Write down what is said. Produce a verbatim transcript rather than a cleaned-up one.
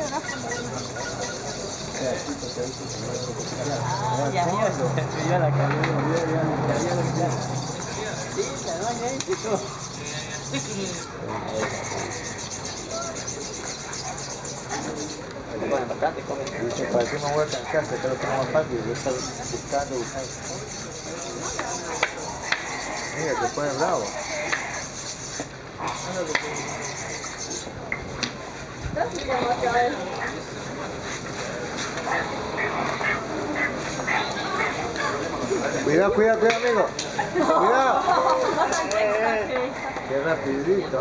Ah, ya, ya, ya la cambié, ya, ya, ya, ya. Sí, la doña dice todo. Bueno, bastante come. Dice, ¿para qué me voy a cansar? Que creo que no es más fácil. Yo estaba buscando, buscando. Mira, se pone bravo. Cuidado, cuidado, cuidado, amigo. Cuidado. Qué rapidito.